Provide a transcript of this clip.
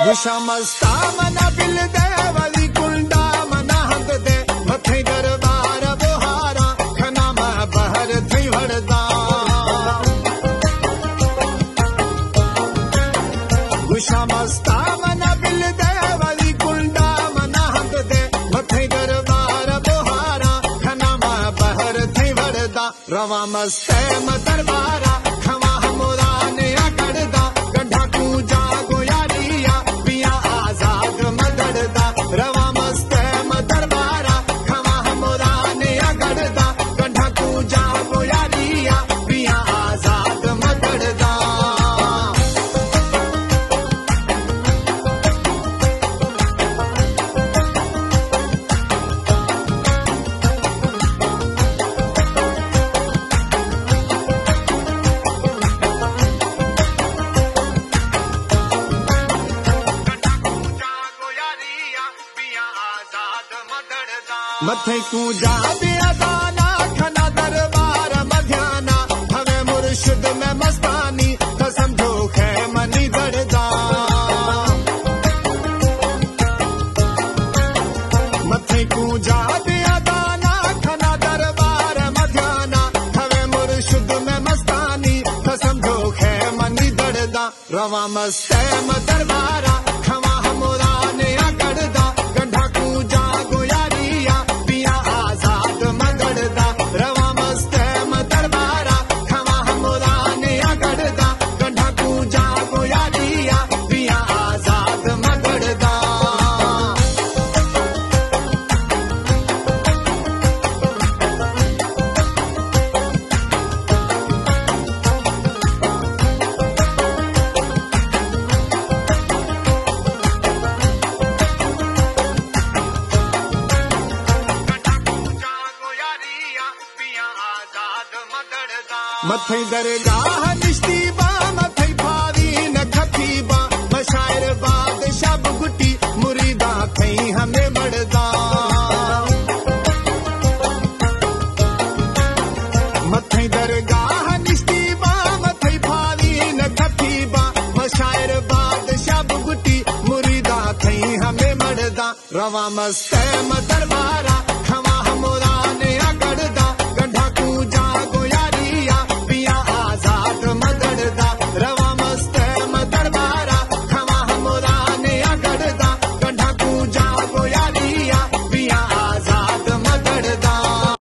गुशा मस्ता मना बिल दे वाली कुंडा मना हद दे मथे दरबार बुहारा खना मा बहर थई वड़दा गुशा मस्ता मना बिल दे वाली कुंडा मना हद दे मथे दरबार बुहारा खना मा बहर थई वड़दा रवा मस्ते म दरबारा खवा हमरा ने अकड़दा गड्ढा कू जागो यारिया पिया आजाद मदड़दा रवा मस्ते म दरबारा खवा हमरा ने अकड़दा गड्ढा कू जागो यारिया पिया आजाद मदड़दा मथे कू जा दिया दाना खना दरबार मध्याना हवे मुर्शिद में मस्तानी तो समझो खे मनी दड़दा मथे कू जा दिया दाना खना दरबार मध्याना हवे मुर्शिद में मस्तानी तो समझो खे मनी दड़दा रवा मस्ते म दरबारा खवा हमरा ने अकड़दा गड्ढा कू जागो यारिया पिया आजाद मदड़दा रवा मस्ते म दरबारा खवा हमरा ने अकड़दा गड्ढा कू जागो यारिया पिया आजाद मदड़दा मथई दरगाह निश्तीबा मथई फारी न खतीबा मशायर बादशाह बुगटी मुरीदा थई हमें मड़दा मथई दरगाह निश्तीबा मथई फारी न खतीबा मशायर बादशाह बुगटी मुरीदा थई हमें मड़दा रवा मस्ते म दरबारा